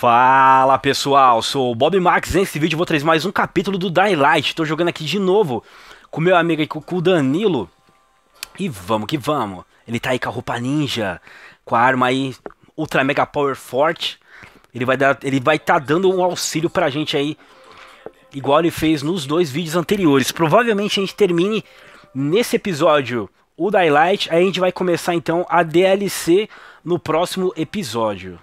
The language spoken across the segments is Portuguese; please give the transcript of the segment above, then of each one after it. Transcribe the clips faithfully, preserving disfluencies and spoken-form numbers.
Fala pessoal, sou o Bob Max. Nesse vídeo eu vou trazer mais um capítulo do Dying Light. Tô jogando aqui de novo com meu amigo aí, com o Danilo. E vamos que vamos. Ele tá aí com a roupa ninja, com a arma aí Ultra Mega Power forte. Ele vai dar, ele vai tá dando um auxílio pra gente aí, igual ele fez nos dois vídeos anteriores. Provavelmente a gente termine nesse episódio o Dying Light, aí a gente vai começar então a D L C no próximo episódio.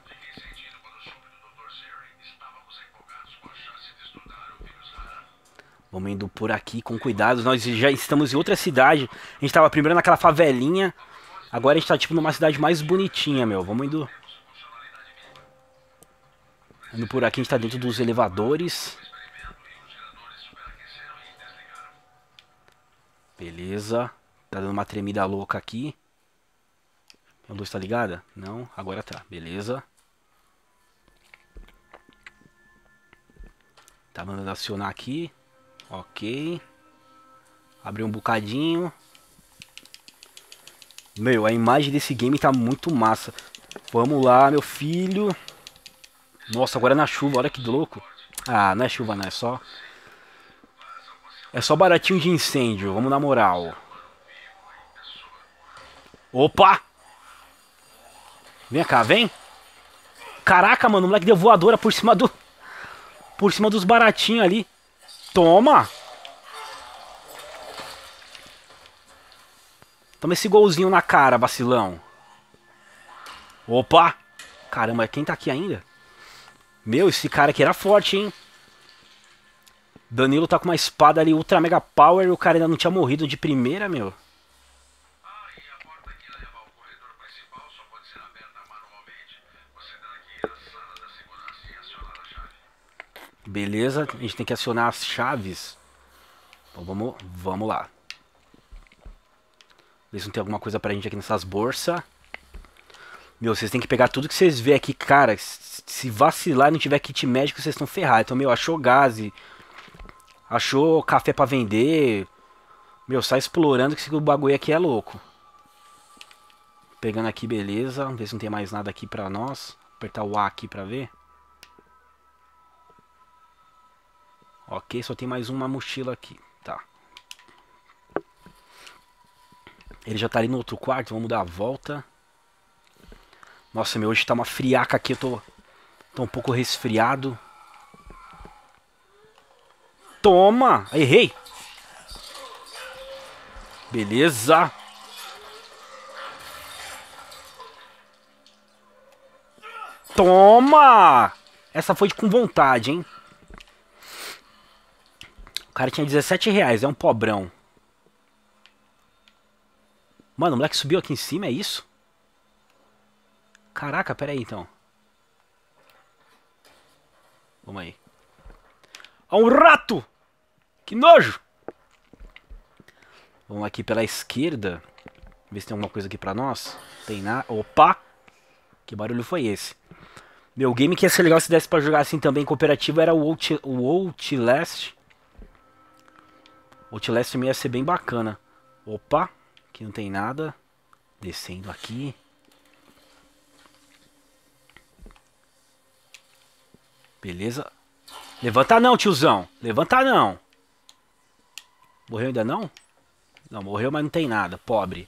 Vamos indo por aqui com cuidado. Nós já estamos em outra cidade. A gente tava primeiro naquela favelinha. Agora a gente tá tipo numa cidade mais bonitinha, meu. Vamos indo. Indo por aqui, a gente tá dentro dos elevadores. Beleza. Tá dando uma tremida louca aqui. A luz tá ligada? Não, agora tá. Beleza. Tá mandando acionar aqui. Ok. Abrir um bocadinho. Meu, a imagem desse game tá muito massa. Vamos lá, meu filho. Nossa, agora é na chuva, olha que louco. Ah, não é chuva não, é só... É só baratinho de incêndio, vamos na moral. Opa! Vem cá, vem. Caraca, mano, o moleque deu voadora por cima do... Por cima dos baratinhos ali. Toma! Toma esse golzinho na cara, vacilão. Opa! Caramba, quem tá aqui ainda? Meu, esse cara aqui era forte, hein? Danilo tá com uma espada ali, Ultra Mega Power, e o cara ainda não tinha morrido de primeira, meu. Beleza, a gente tem que acionar as chaves. Então vamos, vamos lá. Ver se não tem alguma coisa pra gente aqui nessas bolsas. Meu, vocês têm que pegar tudo que vocês vê aqui, cara. Se vacilar e não tiver kit médico, vocês estão ferrados. Então, meu, achou gás, achou café pra vender. Meu, sai explorando que o bagulho aqui é louco. Pegando aqui, beleza. Vamos ver se não tem mais nada aqui pra nós. Apertar o A aqui pra ver. Ok, só tem mais uma mochila aqui. Tá. Ele já tá ali no outro quarto. Vamos dar a volta. Nossa, meu, hoje tá uma friaca aqui. Eu tô, tô um pouco resfriado. Toma! Errei! Beleza! Toma! Essa foi com vontade, hein? O cara tinha dezessete reais, é um pobrão. Mano, o moleque subiu aqui em cima, é isso? Caraca, pera aí então. Vamos aí. Ó, um rato! Que nojo! Vamos aqui pela esquerda. Ver se tem alguma coisa aqui pra nós. Tem nada. Opa! Que barulho foi esse? Meu, game que ia ser legal se desse pra jogar assim também cooperativo era o, Out, o Outlast. Outlast também ia ser bem bacana. Opa! Aqui não tem nada. Descendo aqui. Beleza. Levanta não, tiozão. Levanta não. Morreu ainda não? Não, morreu, mas não tem nada. Pobre.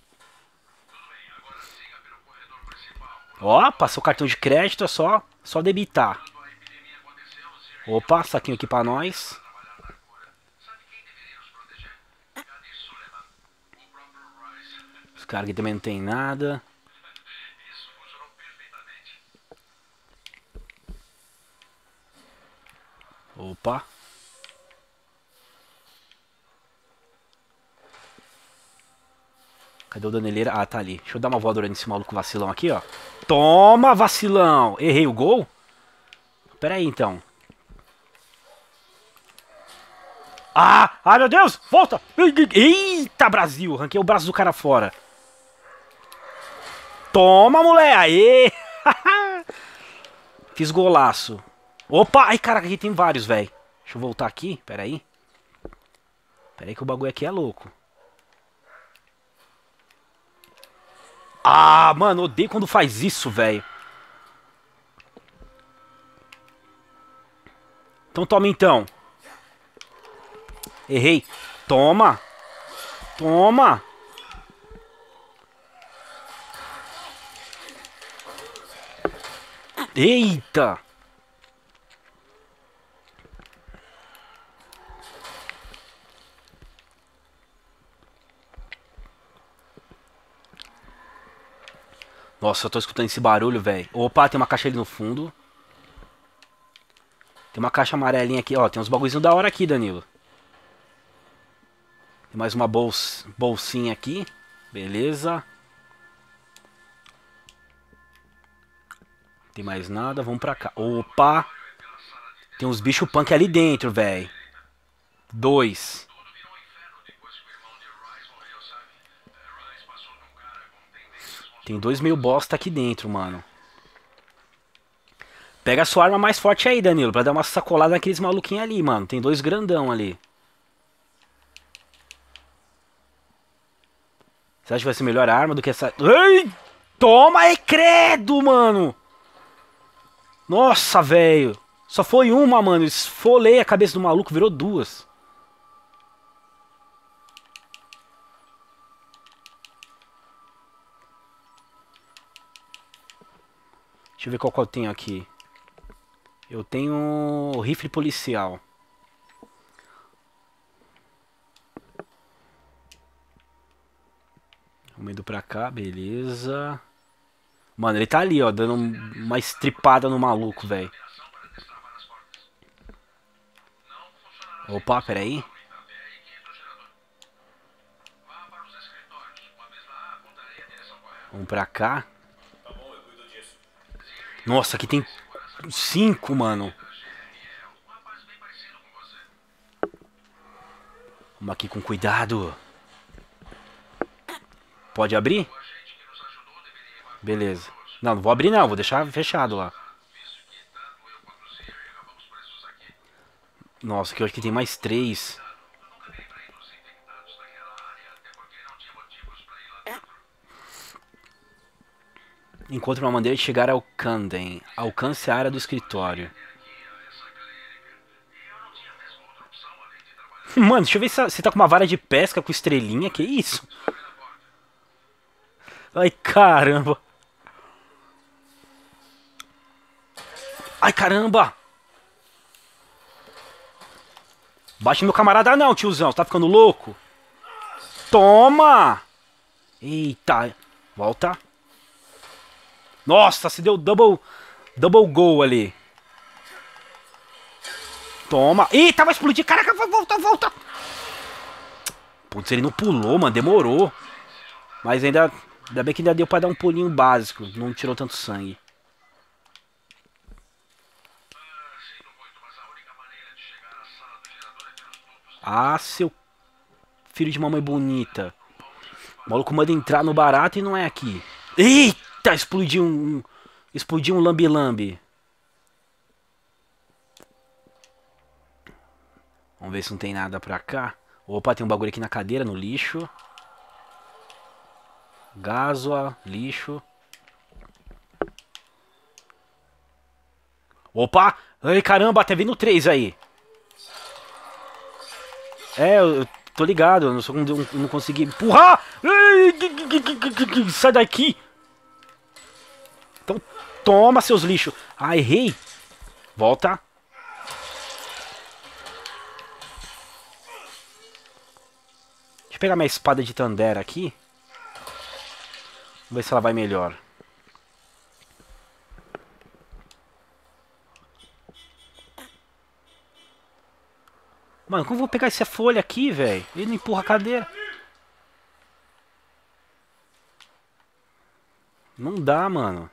Ó, passou o cartão de crédito, é só, só debitar. Opa, saquinho aqui pra nós. Os caras aqui também não tem nada. Opa. Cadê o Daneleira? Ah, tá ali. Deixa eu dar uma voadora nesse maluco vacilão aqui, ó. Toma, vacilão! Errei o gol? Pera aí, então. Ah! Ai, meu Deus! Volta! Eita, Brasil! Ranquei o braço do cara fora. Toma, mulher! Aê! Fiz golaço. Opa! Ai, caraca, aqui tem vários, velho. Deixa eu voltar aqui. Pera aí. Pera aí que o bagulho aqui é louco. Ah, mano, odeio quando faz isso, velho. Então toma então. Errei. Toma. Toma. Eita. Nossa, eu tô escutando esse barulho, velho. Opa, tem uma caixa ali no fundo. Tem uma caixa amarelinha aqui, ó. Tem uns bagulhozinhos da hora aqui, Danilo. Tem mais uma bols... bolsinha aqui. Beleza. Tem mais nada, vamos pra cá. Opa! Tem uns bichos punk ali dentro, velho. Dois. Tem dois meio bosta aqui dentro, mano. Pega a sua arma mais forte aí, Danilo, pra dar uma sacolada naqueles maluquinhos ali, mano. Tem dois grandão ali. Você acha que vai ser melhor arma do que essa... Ei! Toma aí, credo, mano! Nossa, velho. Só foi uma, mano. Esfolei a cabeça do maluco, virou duas. Deixa eu ver qual que eu tenho aqui. Eu tenho rifle policial. Vamos indo pra cá, beleza. Mano, ele tá ali, ó, dando uma estripada no maluco, velho. Opa, peraí. Vamos pra cá. Nossa, aqui tem cinco, mano. Vamos aqui com cuidado. Pode abrir? Beleza. Não, não vou abrir não, vou deixar fechado lá. Nossa, aqui eu acho que tem mais três. Encontre uma maneira de chegar ao Camden. Alcance a área do escritório. Mano, deixa eu ver se você tá com uma vara de pesca com estrelinha. Que isso? Ai, caramba. Ai, caramba. Bate meu camarada não, tiozão. Você tá ficando louco? Toma. Eita. Volta. Nossa, se deu double, double goal ali. Toma. Eita, vai explodir. Caraca, volta, volta. Putz, ele não pulou, mano. Demorou. Mas ainda, ainda bem que ainda deu pra dar um pulinho básico. Não tirou tanto sangue. Ah, seu filho de mamãe bonita. O maluco manda entrar no barato e não é aqui. Eita, explodiu um... Explodiu um lambi-lambi. Vamos ver se não tem nada pra cá. Opa, tem um bagulho aqui na cadeira, no lixo. Gasoa, lixo. Opa! Ai, caramba, tá vindo três aí. É, eu tô ligado, eu não, sou, não, não consegui empurrar! Ai, sai daqui! Então toma, seus lixos! Ah, errei! Volta! Deixa eu pegar minha espada de Tandera aqui. Vamos ver se ela vai melhor. Mano, como eu vou pegar essa folha aqui, velho? Ele não empurra a cadeira. Não dá, mano.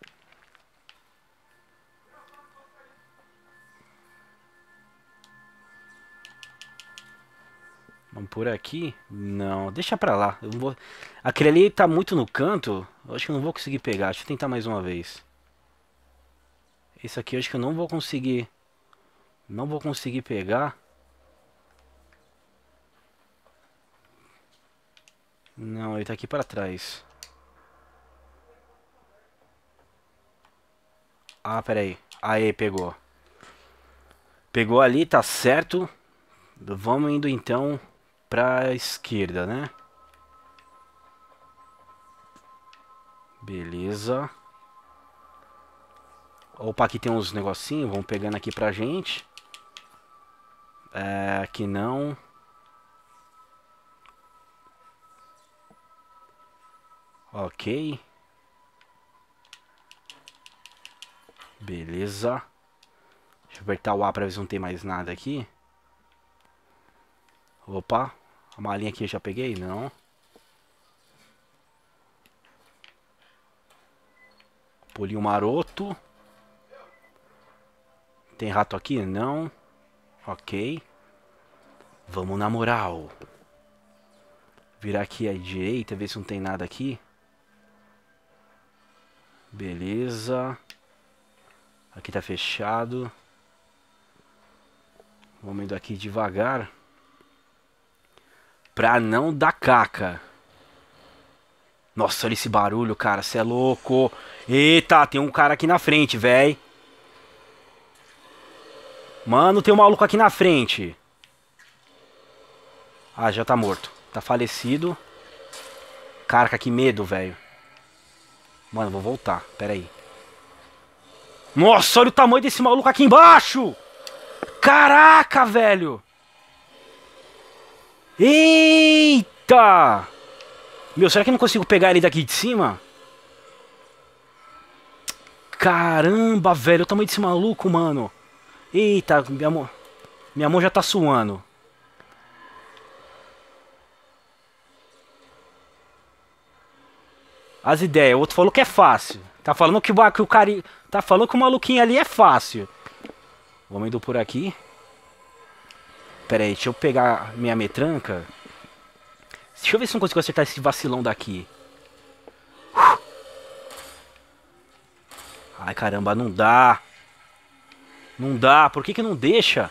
Vamos por aqui? Não, deixa pra lá. Eu não vou... Aquele ali tá muito no canto. Eu acho que eu não vou conseguir pegar. Deixa eu tentar mais uma vez. Esse aqui eu acho que eu não vou conseguir. Não vou conseguir pegar. Não, ele tá aqui pra trás. Ah, pera aí. Aê, pegou. Pegou ali, tá certo. Vamos indo então pra esquerda, né? Beleza. Opa, aqui tem uns negocinhos. Vamos pegando aqui pra gente. É, aqui não. Ok. Beleza. Deixa eu apertar o A pra ver se não tem mais nada aqui. Opa. A malinha aqui eu já peguei? Não. Pulinho maroto. Tem rato aqui? Não. Ok. Vamos na moral. Virar aqui à direita, ver se não tem nada aqui. Beleza. Aqui tá fechado. Vamos indo aqui devagar. Pra não dar caca. Nossa, olha esse barulho, cara. Cê é louco. Eita, tem um cara aqui na frente, véi. Mano, tem um maluco aqui na frente. Ah, já tá morto. Tá falecido. Caraca, que medo, velho. Mano, vou voltar. Pera aí. Nossa, olha o tamanho desse maluco aqui embaixo. Caraca, velho. Eita. Meu, será que eu não consigo pegar ele daqui de cima? Caramba, velho. Olha o tamanho desse maluco, mano. Eita, minha mão, minha mão já tá suando. As ideias. O outro falou que é fácil. Tá falando que o, que o cara... Tá falando que o maluquinho ali é fácil. Vamos indo por aqui. Pera aí, deixa eu pegar minha metranca. Deixa eu ver se eu não consigo acertar esse vacilão daqui. Ai, caramba, não dá. Não dá. Por que que não deixa?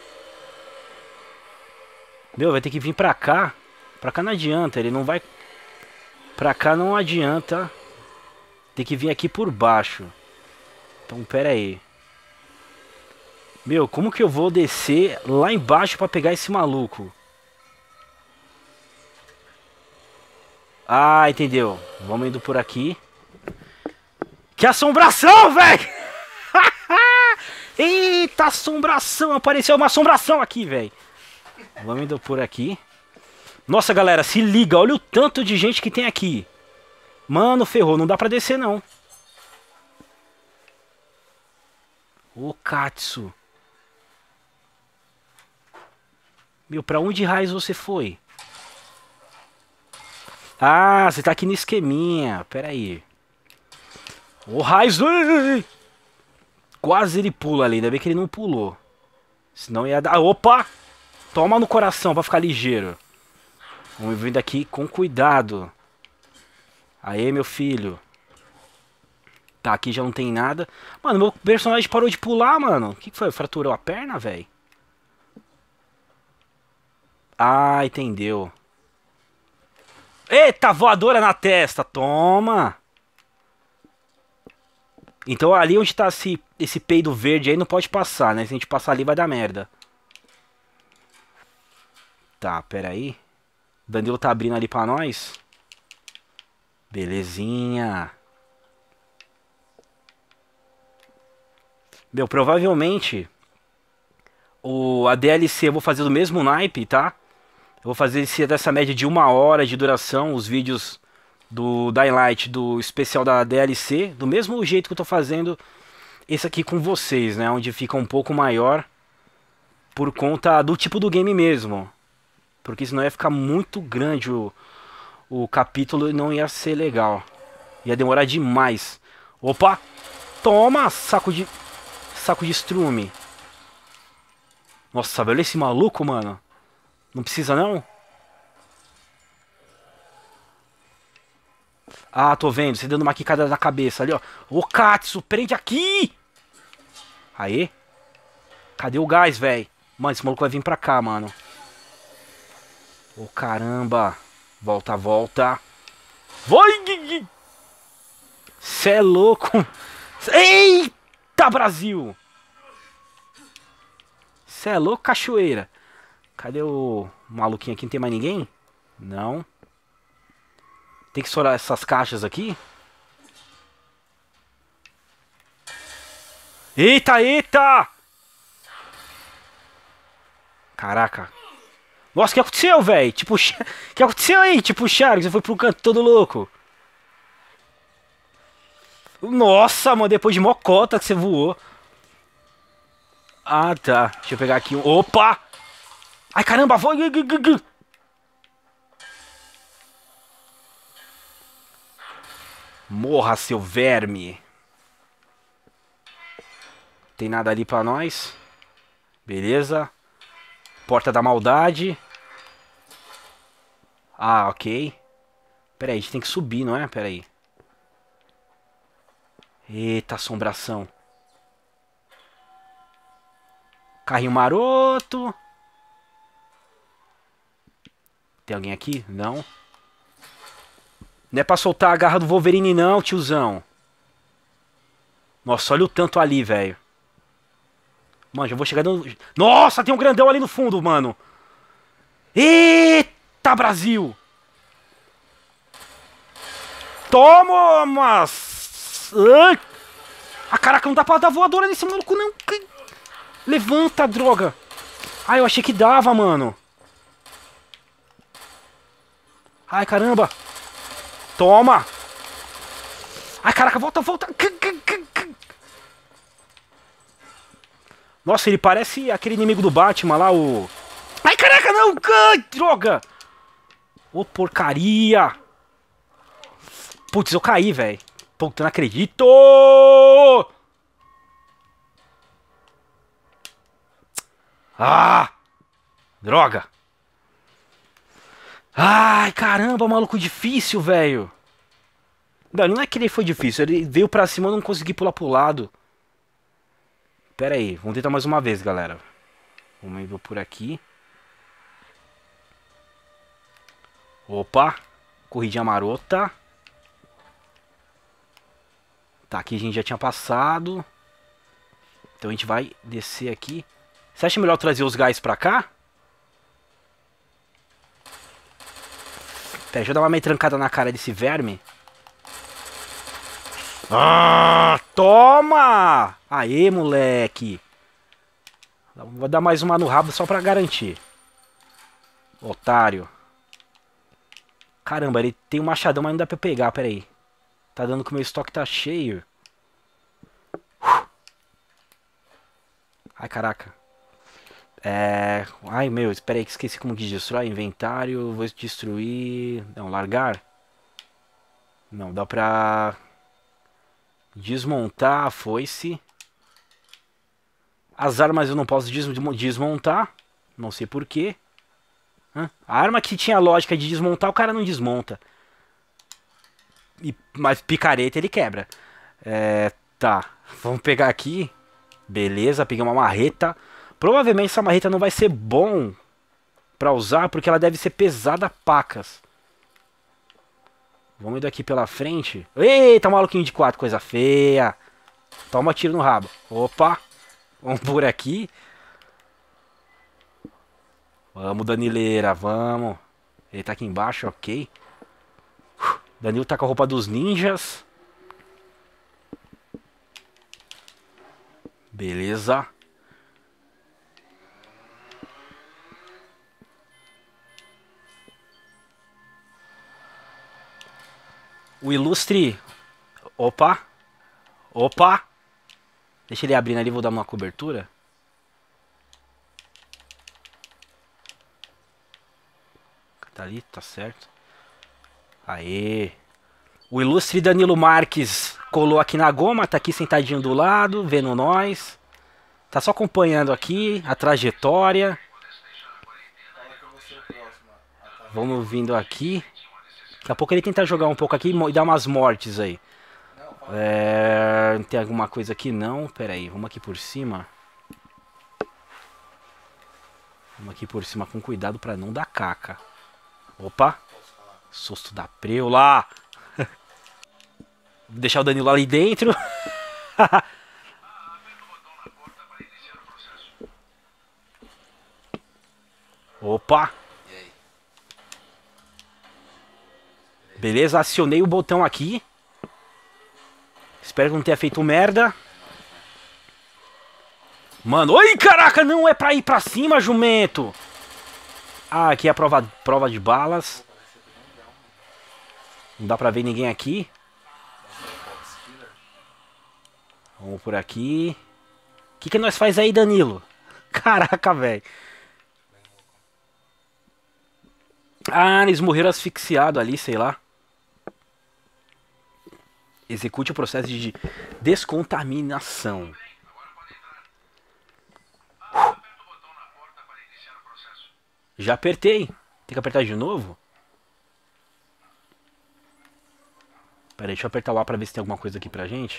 Meu, vai ter que vir pra cá. Pra cá não adianta. Ele não vai... Pra cá não adianta. Tem que vir aqui por baixo. Então, pera aí. Meu, como que eu vou descer lá embaixo pra pegar esse maluco? Ah, entendeu. Vamos indo por aqui. Que assombração, velho! Eita, assombração! Apareceu uma assombração aqui, velho. Vamos indo por aqui. Nossa, galera, se liga. Olha o tanto de gente que tem aqui. Mano, ferrou. Não dá pra descer, não. Ô, Katsu. Meu, pra onde raios você foi? Ah, você tá aqui no esqueminha. Pera aí. Ô, raios. Quase ele pula ali. Ainda bem que ele não pulou. Senão ia dar... Opa! Toma no coração pra ficar ligeiro. Vamos vindo aqui com cuidado. Aê, meu filho. Tá, aqui já não tem nada. Mano, meu personagem parou de pular, mano. O que que foi? Fraturou a perna, velho? Ah, entendeu. Eita, voadora na testa. Toma. Então ali onde tá esse, esse peido verde aí não pode passar, né? Se a gente passar ali vai dar merda. Tá, pera aí. Danilo tá abrindo ali pra nós. Belezinha. Meu, provavelmente o, a D L C eu vou fazer do mesmo naipe, tá? Eu vou fazer esse, dessa média de uma hora de duração, os vídeos do Dying Light, do especial da D L C, do mesmo jeito que eu tô fazendo esse aqui com vocês, né? Onde fica um pouco maior por conta do tipo do game mesmo. Porque senão ia ficar muito grande o, o capítulo e não ia ser legal. Ia demorar demais. Opa! Toma, saco de... Saco de estrume. Nossa, velho, esse maluco, mano. Não precisa, não? Ah, tô vendo. Você dando uma quicada na cabeça ali, ó. Ô, Katsu, prende aqui! Aê. Cadê o gás, velho? Mano, esse maluco vai vir pra cá, mano. Ô, caramba. Volta, volta. Vai! Cê é louco. Eita, Brasil! Você é louco, cachoeira? Cadê o maluquinho aqui? Não tem mais ninguém? Não. Tem que estourar essas caixas aqui. Eita, eita! Caraca. Nossa, o que aconteceu, velho? Tipo, o que aconteceu aí? Tipo, o Charles, você foi pro canto todo louco. Nossa, mano, depois de mocota que você voou. Ah, tá. Deixa eu pegar aqui um... Opa! Ai, caramba, foi... Morra, seu verme. Tem nada ali pra nós. Beleza. Porta da maldade. Ah, ok. Pera aí, a gente tem que subir, não é? Pera aí. Eita, assombração. Carrinho maroto. Tem alguém aqui? Não. Não é pra soltar a garra do Wolverine não, tiozão. Nossa, olha o tanto ali, velho. Mano, já vou chegar no... Nossa, tem um grandão ali no fundo, mano. Eita, Brasil. Toma, mas... Ah, caraca, não dá pra dar voadora nesse maluco, não. Levanta, droga. Ah, eu achei que dava, mano. Ai, caramba. Toma. Ai, caraca, volta, volta. Nossa, ele parece aquele inimigo do Batman lá, o... Ai, caraca, não! Ai, droga! Ô, porcaria! Putz, eu caí, velho. Puta, não acredito! Ah! Droga! Ai, caramba, maluco difícil, velho. Não, não é que ele foi difícil. Ele veio pra cima e eu não consegui pular pro lado. Pera aí, vamos tentar mais uma vez, galera. Vamos ir por aqui. Opa, corridinha marota. Tá, aqui a gente já tinha passado. Então a gente vai descer aqui. Você acha melhor trazer os gás pra cá? Pera, deixa eu dar uma meia trancada na cara desse verme. Ah, toma! Aê, moleque. Vou dar mais uma no rabo só pra garantir. Otário. Caramba, ele tem um machadão, mas não dá pra pegar, pera aí. Tá dando que o meu estoque tá cheio. Ai, caraca. É... Ai, meu, espera aí que esqueci como que destrói. Inventário, vou destruir... Não, largar. Não, dá pra... Desmontar a foice. As armas eu não posso des desmontar. Não sei porquê. A arma que tinha lógica de desmontar, o cara não desmonta. E, mas picareta ele quebra. É, tá. Vamos pegar aqui. Beleza, peguei uma marreta. Provavelmente essa marreta não vai ser bom pra usar, porque ela deve ser pesada pacas. Vamos ir daqui pela frente. Eita, maluquinho de quatro, coisa feia. Toma tiro no rabo. Opa. Vamos por aqui. Vamos, Danileira, vamos. Ele tá aqui embaixo, ok. Danilo tá com a roupa dos ninjas. Beleza. O ilustre... Opa. Opa. Deixa ele abrindo ali, vou dar uma cobertura. Tá ali, tá certo. Aê. O ilustre Danilo Marques colou aqui na goma, tá aqui sentadinho do lado, vendo nós. Tá só acompanhando aqui a trajetória. Vamos vindo aqui. Daqui a pouco ele tenta jogar um pouco aqui e dar umas mortes aí. É... Tem alguma coisa aqui? Não. Pera aí, vamos aqui por cima. Vamos aqui por cima com cuidado pra não dar caca. Opa. Susto da preula. Vou deixar o Danilo ali dentro. Opa. Beleza, acionei o botão aqui. Espero que não tenha feito merda. Mano, oi, caraca, não é pra ir pra cima, jumento. Ah, aqui é a prova, prova de balas. Não dá pra ver ninguém aqui. Vamos por aqui. O que que nós faz aí, Danilo? Caraca, velho. Ah, eles morreram asfixiados ali, sei lá. Execute o processo de descontaminação. Já apertei. Tem que apertar de novo? Pera aí, deixa eu apertar o A pra ver se tem alguma coisa aqui pra gente.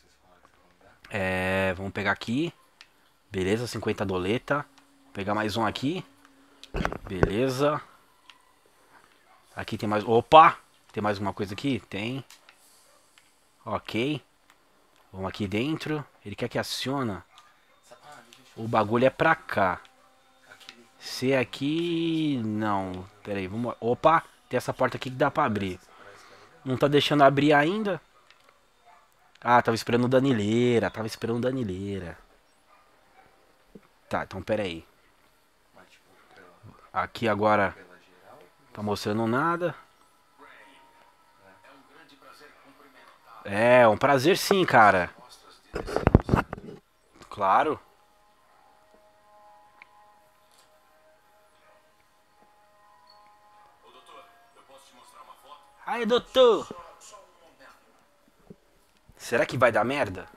É, vamos pegar aqui. Beleza, cinquenta doleta. Vou pegar mais um aqui. Beleza. Aqui tem mais... Opa! Tem mais alguma coisa aqui? Tem. Ok. Vamos aqui dentro. Ele quer que aciona. O bagulho é pra cá. Se aqui... Não. Pera aí, vamos... Opa! Tem essa porta aqui que dá pra abrir. Não tá deixando abrir ainda. Ah, tava esperando o Danileira. Tava esperando o Danileira. Tá, então pera aí. Aqui agora... Tá mostrando nada. É, um prazer sim, cara. Claro. Aí, doutor. Será que vai dar merda?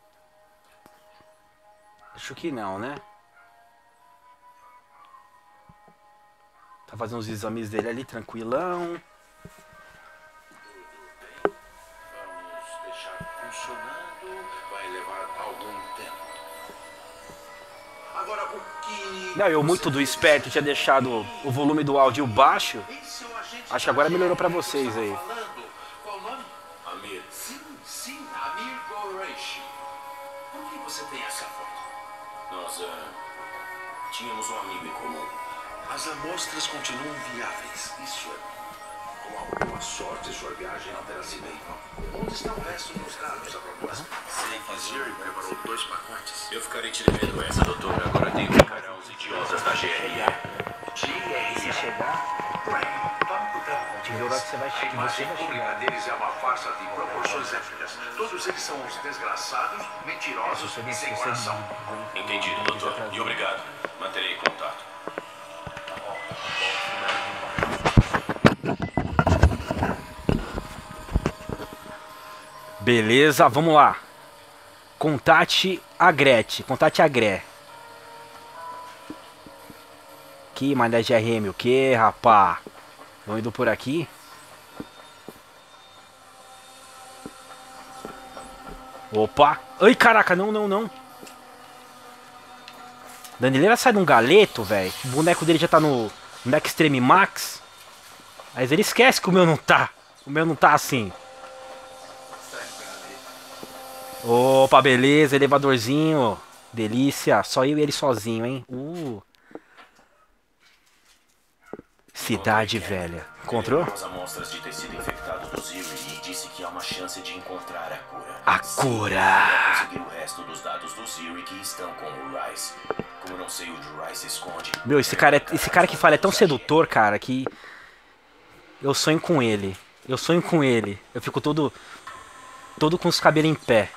Acho que não, né? Tá fazendo os exames dele ali, tranquilão. Vamos deixar funcionando. Vai levar algum tempo. Agora, o que... Não, eu muito do esperto tinha deixado o volume do áudio baixo. Acho que agora melhorou pra vocês aí. Qual o nome? Amir. Sim, sim, Amir Goreshi. Por que você tem essa foto? Nós uh, tínhamos um amigo em comum. As amostras continuam viáveis. Isso é. Com alguma sorte, sua viagem não terá sido em vão. Onde está o resto dos dados a propósito? Sei que Ziri preparou dois pacotes. Eu ficarei te devendo essa, doutor. Agora tenho que encarar os idiotas da G R E. G R E. Se chegar... A imagem pública deles é uma farsa de proporções épicas. Todos eles são uns desgraçados, mentirosos e sem coração. Entendido, doutor. E obrigado. Manterei contato. Beleza, vamos lá. Contate a Gretchen. Contate a Gre. Que mané G R M, o que, rapá? Vamos indo por aqui. Opa. Ai, caraca, não, não, não. Danileira sai de um galeto, velho. O boneco dele já tá no, no Extreme Max. Mas ele esquece que o meu não tá. O meu não tá assim. Opa, beleza. Elevadorzinho. Delícia. Só eu e ele sozinho, hein. Uh. Cidade velha. Encontrou? As amostras de tecido infectado do Ziri e disse que há uma chance de encontrar a cura. A cura. Conseguir o resto dos dados do Ziri que estão com o Rice. Como não sei onde o Rice esconde. Meu, esse cara, é, esse cara que fala é tão sedutor, cara, que eu sonho com ele. Eu sonho com ele. Eu fico todo todo com os cabelos em pé.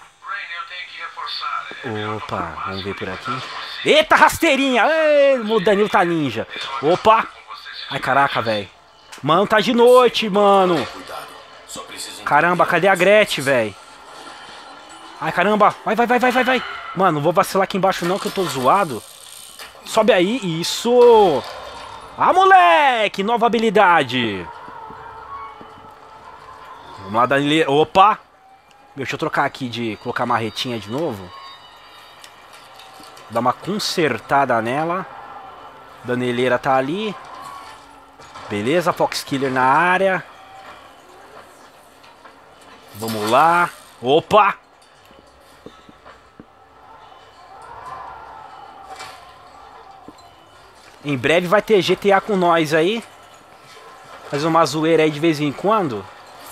Opa, vamos ver por aqui. Eita, rasteirinha! Ei, o Danilo tá ninja. Opa! Ai, caraca, velho. Mano, tá de noite, mano. Caramba, cadê a Gretchen, velho? Ai, caramba. Vai, vai, vai, vai, vai, vai. Mano, não vou vacilar aqui embaixo não, que eu tô zoado. Sobe aí, isso. Ah, moleque, nova habilidade. Vamos lá, Danilo. Opa. Deixa eu trocar aqui de colocar a marretinha de novo. Dar uma consertada nela. Danileira tá ali. Beleza, Fox Killer na área. Vamos lá. Opa! Em breve vai ter G T A com nós aí. Faz uma zoeira aí de vez em quando.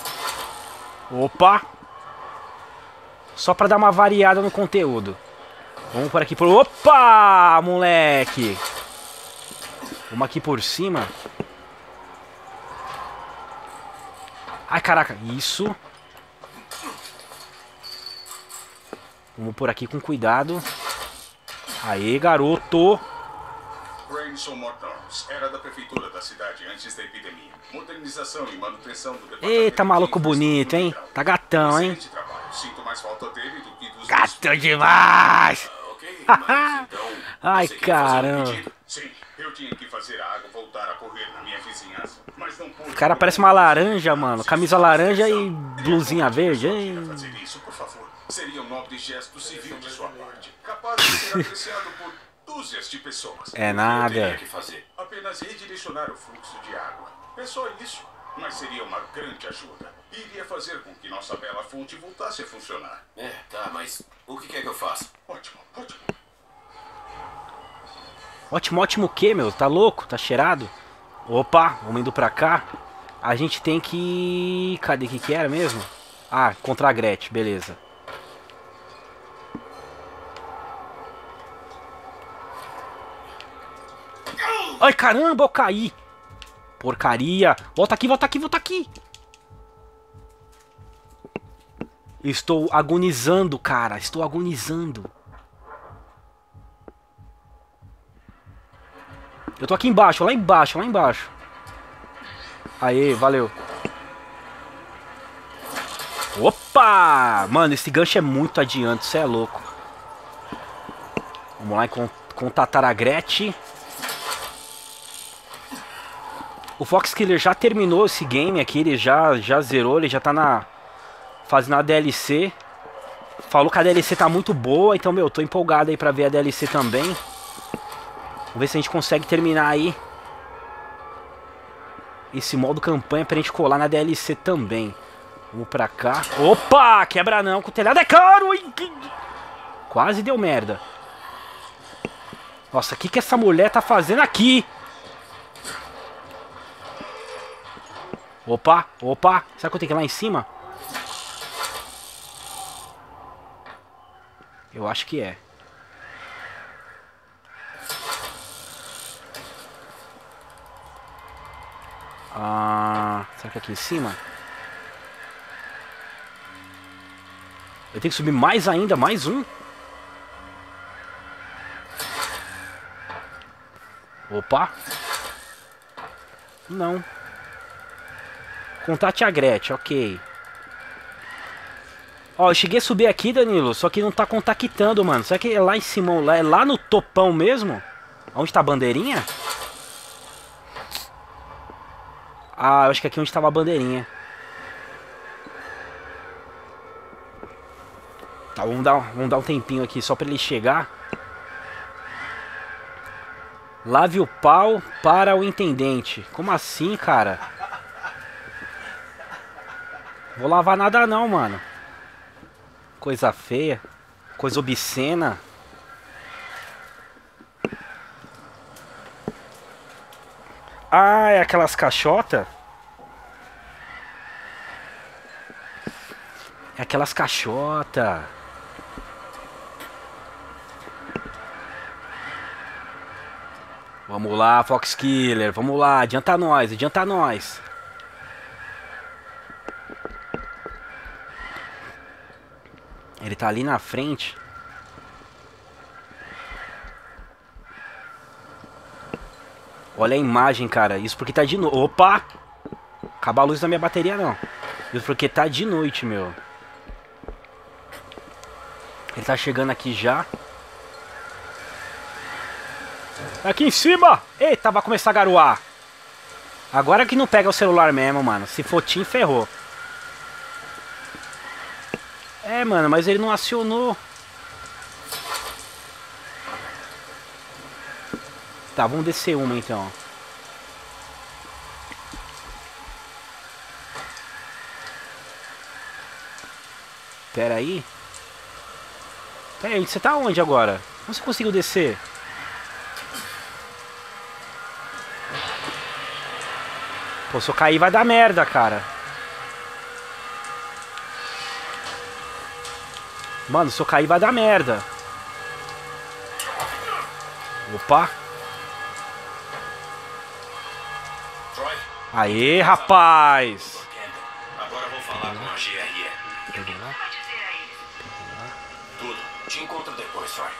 Opa! Só pra dar uma variada no conteúdo. Vamos por aqui por... Opa, moleque! Vamos aqui por cima. Ai, caraca. Isso. Vamos por aqui com cuidado. Aê, garoto. Grayson Mortons era da prefeitura da cidade antes da epidemia. Modernização e manutenção do departamento. Eita, maluco bonito, hein? Tá gatão, hein? Sinto mais falta dele do que dos Gatão demais! Ah, ok, mas então, ai, você quer fazer um caramba. pedido? Sim, eu tinha que fazer a água voltar a correr na minha vizinhança. Mas não pude. O cara parece uma laranja, mano. Camisa laranja e blusinha verde, hein? Fazer isso, por favor. Seria um nobre gesto civil de sua parte. Capaz de ser apreciado por dúzias de pessoas. É Eu nada. teria que fazer. Apenas redirecionar o fluxo de água. É só isso. Mas seria uma grande ajuda. Iria fazer com que nossa bela fonte voltasse a funcionar. É, tá, mas o que quer que eu faça? Ótimo, ótimo. Ótimo, ótimo o que, meu? Tá louco? Tá cheirado? Opa, vamos indo pra cá. A gente tem que... Cadê que que era mesmo? Ah, contra a Gretchen, beleza. Ai, caramba, eu caí. Porcaria. Volta aqui, volta aqui, volta aqui. Estou agonizando, cara. Estou agonizando. Eu tô aqui embaixo, lá embaixo, lá embaixo. Aê, valeu. Opa! Mano, esse gancho é muito adiante, você é louco. Vamos lá com, com Tataragrete. O Fox Killer já terminou esse game aqui, ele já, já zerou, ele já tá na... fazendo a D L C. Falou que a D L C tá muito boa, então, meu, tô empolgado aí pra ver a D L C também. Vamos ver se a gente consegue terminar aí esse modo campanha pra gente colar na D L C também. Vamos pra cá. Opa! Quebra não, com o telhado é caro! Hein? Quase deu merda. Nossa, o que que essa mulher tá fazendo aqui? Opa, opa. Será que eu tenho que ir lá em cima? Eu acho que é. Ah, será que é aqui em cima? Eu tenho que subir mais ainda, mais um. Opa. Não. Contate a Gretchen, ok. Ó, eu cheguei a subir aqui, Danilo, só que não tá contactando, mano. Será que é lá em cima, lá, é lá no topão mesmo? Onde tá a bandeirinha? Ah, eu acho que aqui é onde tava a bandeirinha. Tá, vamos dar, vamos dar um tempinho aqui só pra ele chegar. Lave o pau para o intendente. Como assim, cara? Vou lavar nada não, mano. Coisa feia. Coisa obscena. Ah, é aquelas caixotas? É aquelas caixotas. Vamos lá, Fox Killer. Vamos lá, adianta nós, adianta nós. Ele tá ali na frente. Olha a imagem, cara. Isso porque tá de noite. Opa! Acaba a luz da minha bateria, não. Isso porque tá de noite, meu. Ele tá chegando aqui já. Aqui em cima! Eita, vai começar a garoar. Agora que não pega o celular mesmo, mano. Se for Tim, ferrou. É, mano, mas ele não acionou. Tá, vamos descer uma então. Pera aí. Pera aí, você tá onde agora? Como você conseguiu descer? Pô, se eu cair vai dar merda, cara. Mano, se eu cair vai dar merda. Opa. Aê, rapaz. Agora eu vou falar com a G R E. Tudo. Te encontro depois, Troy.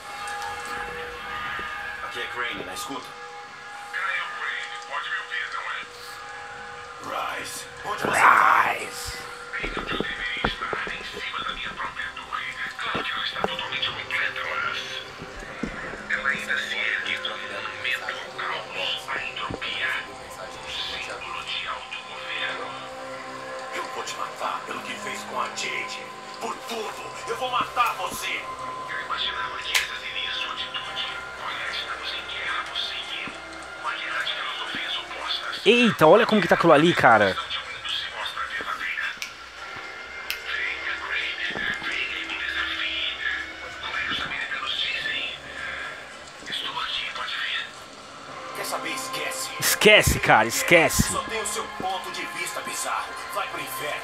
Aqui é Crane, na escuta. Kyle Crane, pode me ouvir, não é? Rise. Onde você tá? Rise. Bem onde eu deveria estar, em cima da minha própria torre. Claro que não está totalmente completa, mas... ela ainda se ergue com um monumento ao caos, à entropia, um símbolo de autogoverno. Eu vou te matar pelo que fez com a Jade. Por tudo. Eu vou matar você. Eu imaginava que essa seria sua atitude. Olha, estamos em guerra, você e eu. Uma guerra de filosofias opostas. Eita, olha como que tá aquilo ali, cara. Onde o mundo se mostra verdadeira. Venha, Crane. Venha e me desafie. Como é que os americanos dizem? Estou aqui, pode vir. Quer saber? Esquece. Esquece, cara, esquece. Só tem o seu ponto de vista bizarro. Vai pro inferno.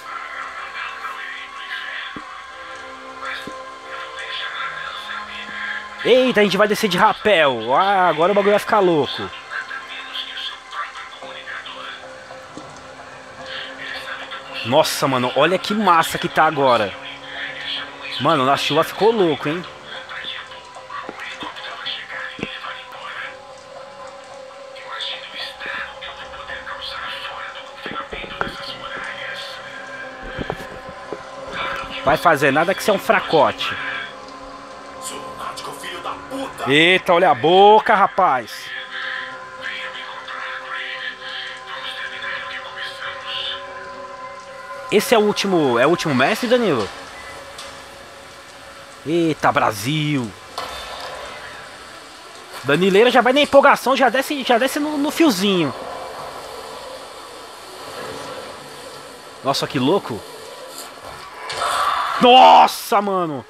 Eita, a gente vai descer de rapel. Ah, agora o bagulho vai ficar louco. Nossa, mano, olha que massa que tá agora. Mano, na chuva ficou louco, hein? Vai fazer nada que ser um fracote. Eita, olha a boca, rapaz. Esse é o último, é o último mestre, Danilo? Eita, Brasil. Danileira já vai na empolgação, já desce, já desce no, no fiozinho. Nossa, que louco. Nossa, mano.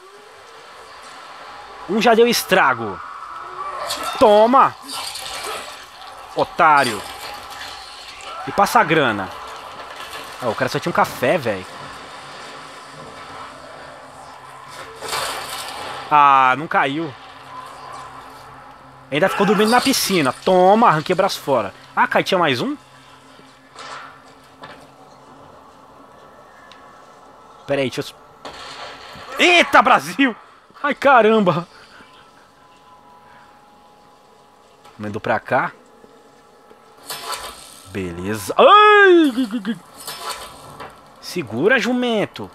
Um já deu estrago. Toma. Otário. E passa a grana. Ah, o cara só tinha um café, velho. Ah, não caiu. Ainda ficou dormindo na piscina. Toma, arranquei o braço fora. Ah, cai, tinha mais um? Pera aí, deixa eu... Eita, Brasil! Ai, caramba! Mandou pra cá. Beleza. Ai! Segura, jumento.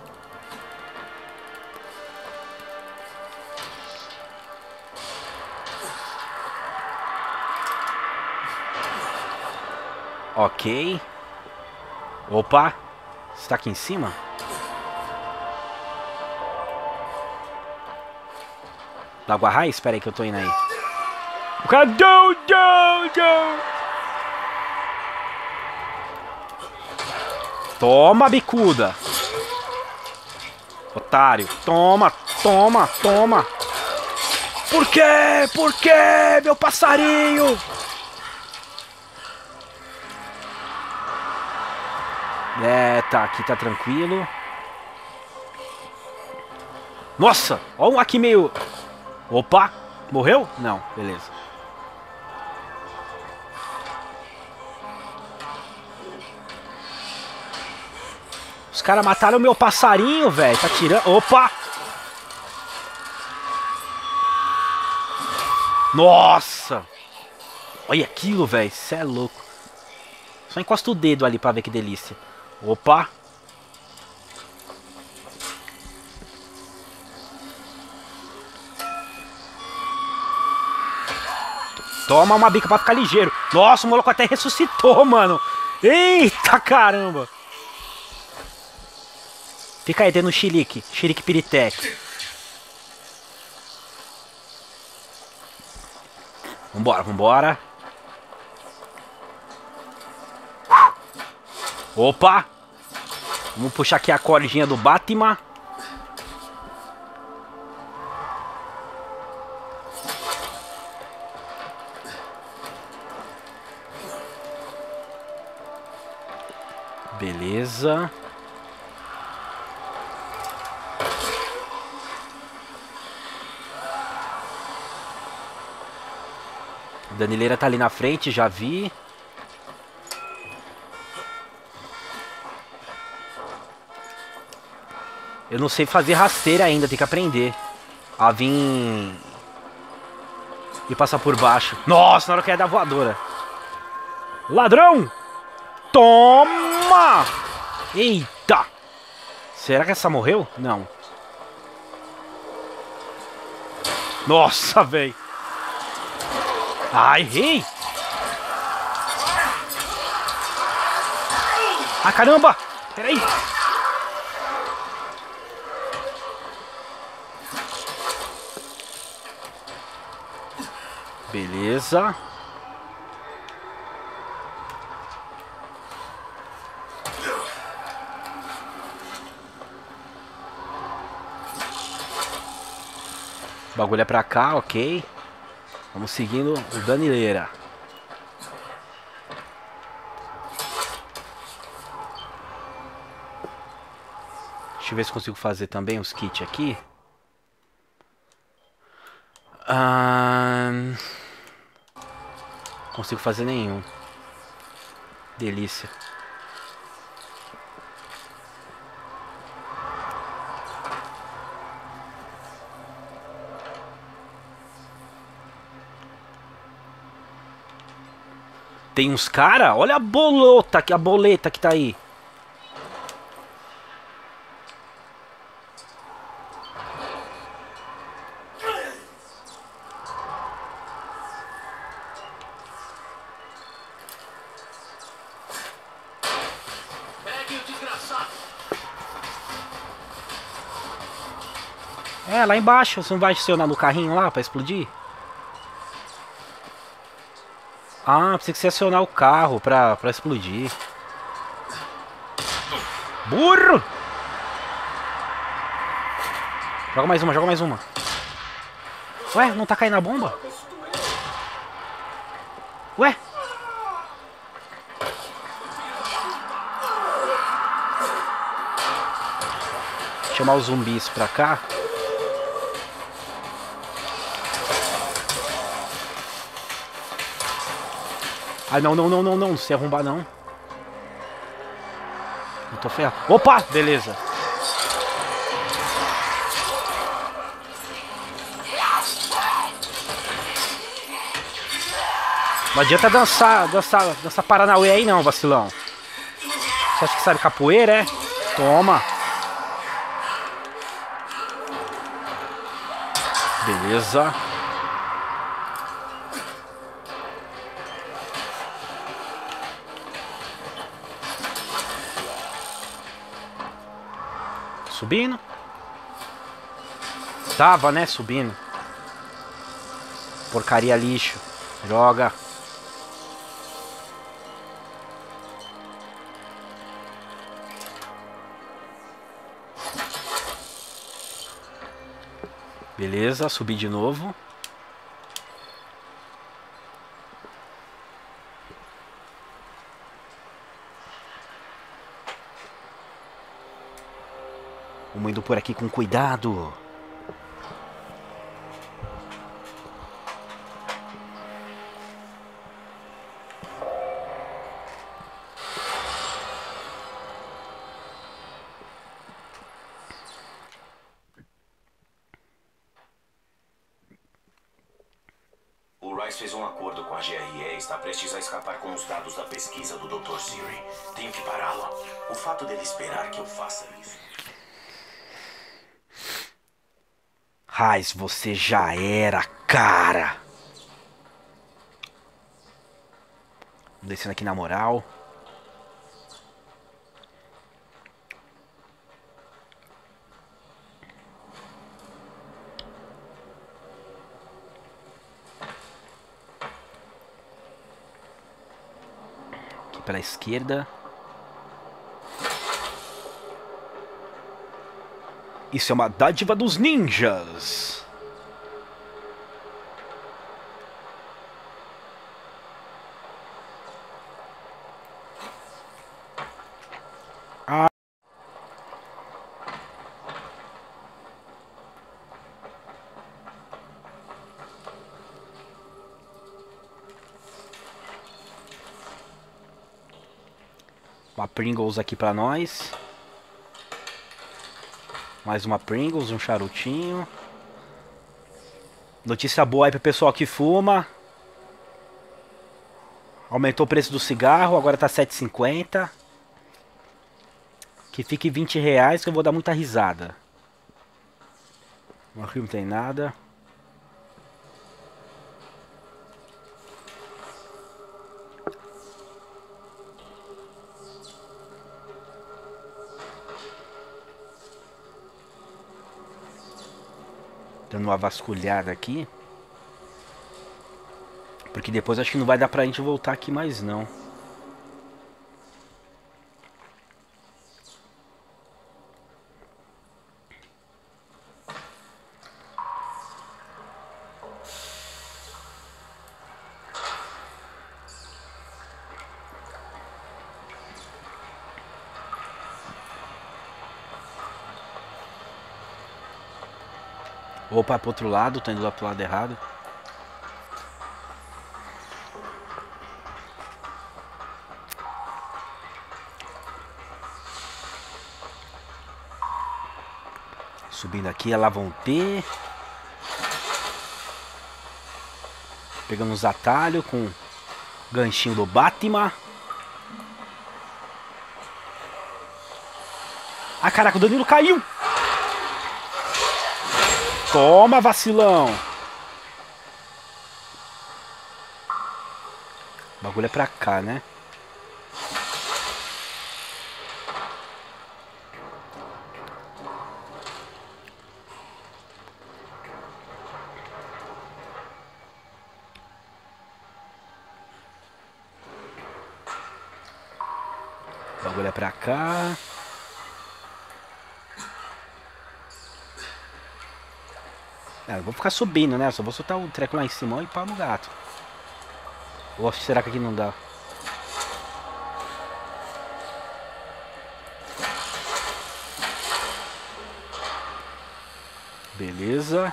Ok. Opa. Você tá aqui em cima? Da água raiz? Espera aí que eu tô indo aí. O cara... Não, não, não. Toma, bicuda. Otário. Toma, toma, toma. Por quê? Por quê, meu passarinho? É, tá, aqui tá tranquilo. Nossa, ó um aqui meio... Opa, morreu? Não, beleza. Os caras mataram o meu passarinho, velho. Tá tirando... Opa! Nossa! Olha aquilo, velho. Cê é louco. Só encosta o dedo ali pra ver que delícia. Opa! Toma uma bica pra ficar ligeiro. Nossa, o maluco até ressuscitou, mano. Eita, caramba. Fica aí dentro do xilique. Xilique piriteque. Vambora, vambora. Opa. Vamos puxar aqui a cordinha do Batman. Beleza. A Danileira tá ali na frente, já vi. Eu não sei fazer rasteira ainda, tem que aprender. A vir... E passar por baixo. Nossa, na hora que é da voadora. Ladrão! Toma! Eita! Será que essa morreu? Não. Nossa, velho. Ai, errei! Ah, caramba! Peraí! Beleza. O bagulho é pra cá, ok. Vamos seguindo o Danileira. Deixa eu ver se consigo fazer também os kits aqui. Ah, consigo fazer nenhum. Delícia. Tem uns cara, olha a bolota, que a boleta que tá aí. É, lá embaixo, você não vai acionar no carrinho lá pra explodir? Ah, precisa que você acionar o carro pra, pra explodir. Burro! Joga mais uma, joga mais uma. Ué, não tá caindo a bomba? Ué? Chamar os zumbis pra cá. Ah, não, não, não, não, não, não se arrombar não. Eu tô ferrado. Opa, beleza. Não adianta dançar, dançar, dançar Paranauê aí não, vacilão. Você acha que sabe capoeira, é? Toma. Beleza. Subindo. Tava, né? Subindo. Porcaria lixo. Joga. Beleza, subi de novo. Vamos indo por aqui com cuidado. O Rice fez um acordo com a G R E e está prestes a escapar com os dados da pesquisa do doutor Siri. Tenho que pará-lo. O fato dele esperar que eu faça isso... Raiz, você já era, cara. Descendo aqui na moral. Aqui pela esquerda. Isso é uma dádiva dos ninjas. Pringles aqui pra nós. Mais uma Pringles, um charutinho. Notícia boa aí pro pessoal que fuma. Aumentou o preço do cigarro, agora tá sete e cinquenta. Que fique vinte reais que eu vou dar muita risada. Aqui não tem nada. Dando uma vasculhada aqui. Porque depois acho que não vai dar pra gente voltar aqui mais não. Opa, pro outro lado, tô indo lá pro lado errado. Subindo aqui, lá vão ter. Pegando os atalhos com o ganchinho do Batman. Ah, caraca, o Danilo caiu! Toma, vacilão! O bagulho é pra cá, né? O bagulho é pra cá. É, eu vou ficar subindo, né? Só vou soltar o treco lá em cima e pau no gato. Ou será que aqui não dá? Beleza.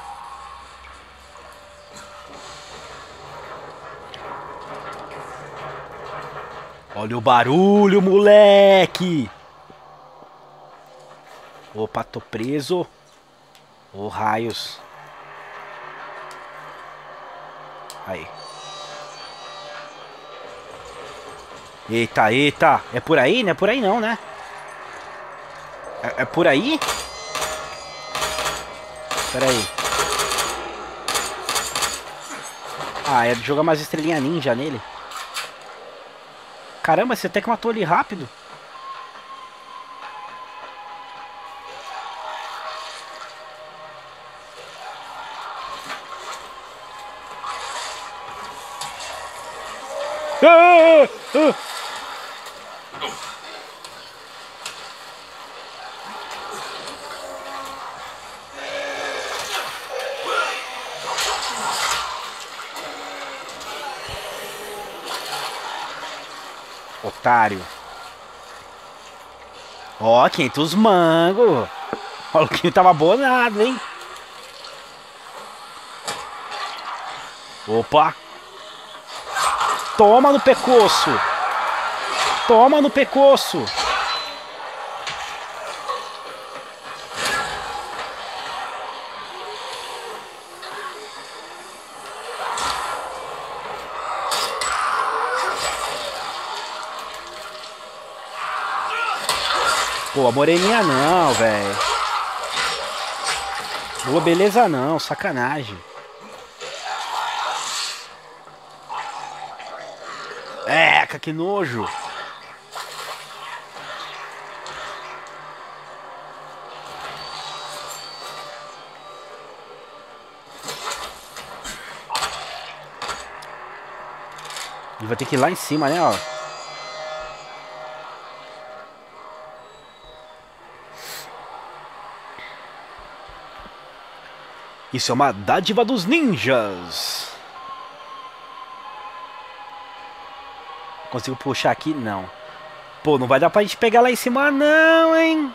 Olha o barulho, moleque! Opa, tô preso. Ô, oh, raios. Aí. Eita, eita. É por aí? Não é por aí não, né? É, é por aí? Pera aí. Ah, é de jogar umas estrelinhas ninja nele. Caramba, você até que matou ele rápido. Ah, ah, ah. Otário. Ó, oh, quinhentos mango. O maluquinho tava abonado, hein? Opa. Toma no pescoço. Toma no pescoço. Pô, a moreninha não, velho. Boa, beleza não, sacanagem. Eca, que nojo. E vai ter que ir lá em cima, né, ó. Isso é uma dádiva dos ninjas. Consigo puxar aqui? Não. Pô, não vai dar pra gente pegar lá em cima não, hein?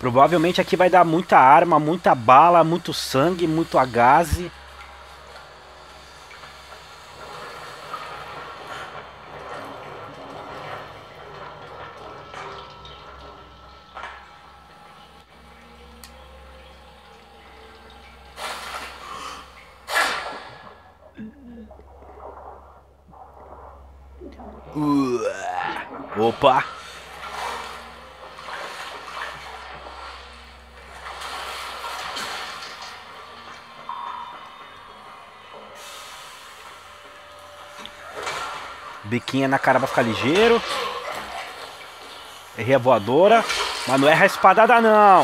Provavelmente aqui vai dar muita arma, muita bala, muito sangue, muito agaze. Uh, opa! Biquinha na cara pra ficar ligeiro. Errei a voadora. Mas não erra a espadada não.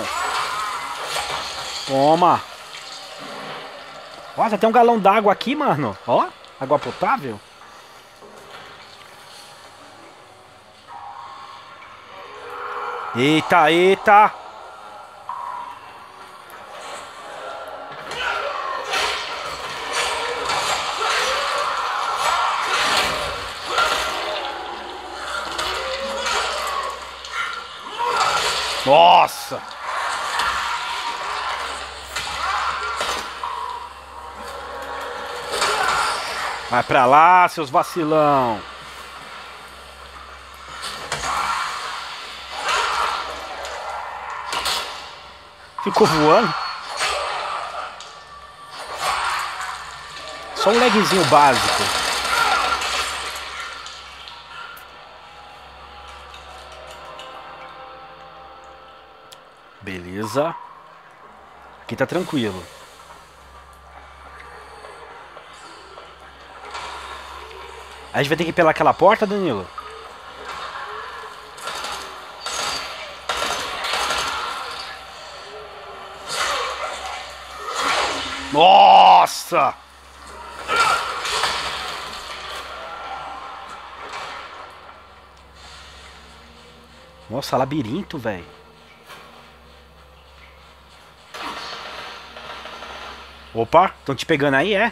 Toma. Ó, já tem um galão d'água aqui, mano. Ó, água potável. Eita, eita. Nossa! Vai pra lá, seus vacilão! Ficou voando? Só um lagzinho básico. Beleza. Aqui tá tranquilo. A gente vai ter que ir pela aquela porta, Danilo? Nossa! Nossa, labirinto, velho. Opa, estão te pegando aí, é?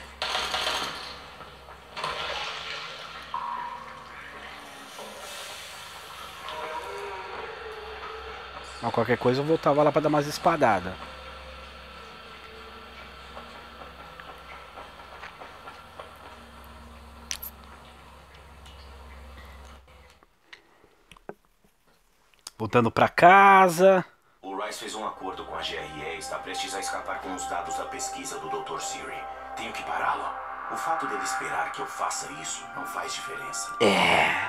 Não, qualquer coisa eu voltava lá pra dar umas espadadas. Voltando pra casa. O Rice fez um acordo com a G R E e está prestes a escapar com os dados da pesquisa do doutor Siri. Tenho que pará-lo. O fato dele esperar que eu faça isso não faz diferença. É.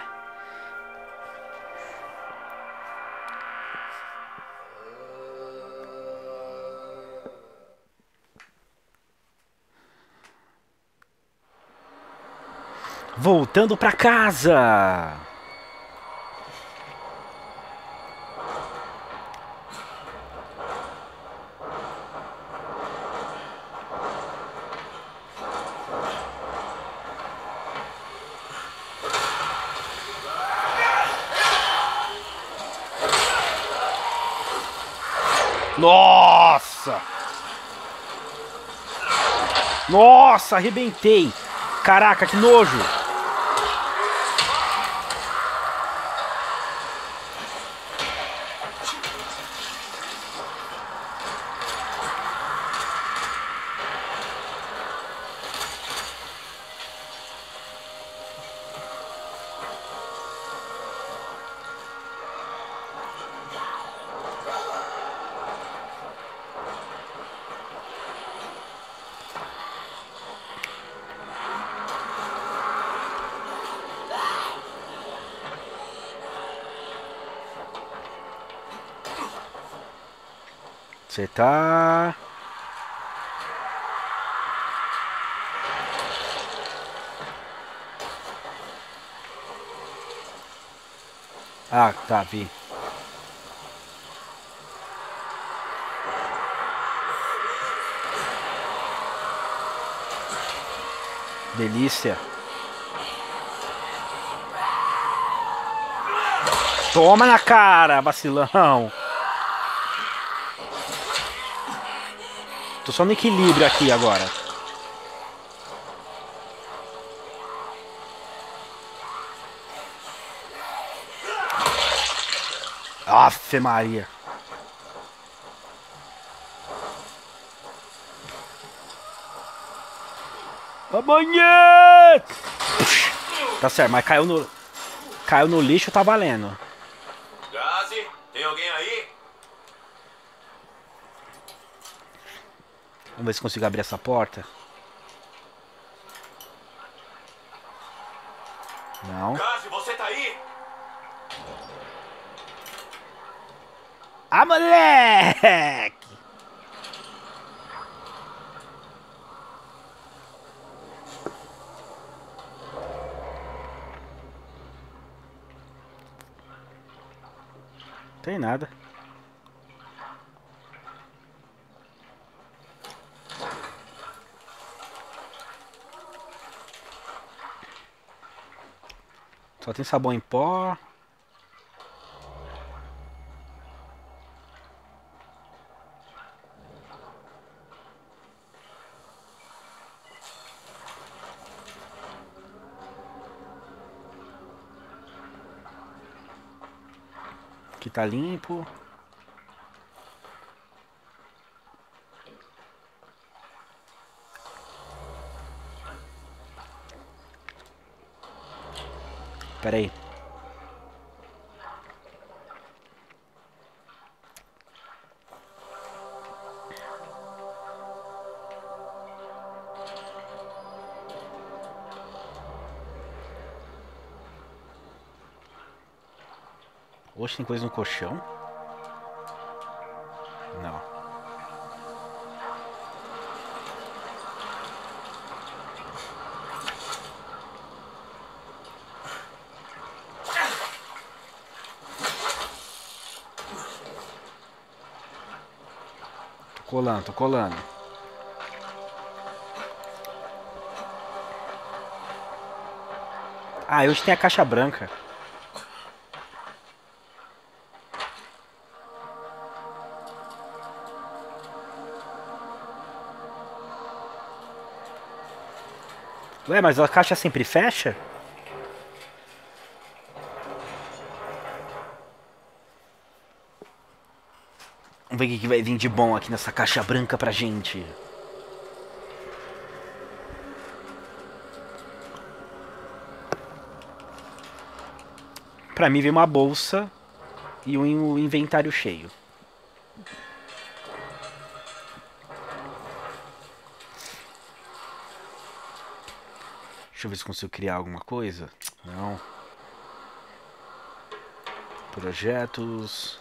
Voltando pra casa. Nossa! Nossa, arrebentei! Caraca, que nojo! Você tá... Ah, tá, vi. Delícia. Toma na cara, vacilão. Tô só no equilíbrio aqui agora. Afe Maria. Amanhã! Tá certo, mas caiu no... Caiu no lixo, tá valendo. Gazi, tem alguém aí? Vamos ver se consigo abrir essa porta. Não. Gazi, você tá aí? Ah, moleque! Tem nada. Só tem sabão em pó. Aqui tá limpo. Pera aí. Oxe, tem coisa no colchão? Não. Tô colando, tô colando. Ah, hoje tem a caixa branca. Ué, mas a caixa sempre fecha? Vamos ver o que que vai vir de bom aqui nessa caixa branca pra gente. Pra mim veio uma bolsa e um inventário cheio. Deixa eu ver se consigo criar alguma coisa. Não. Projetos.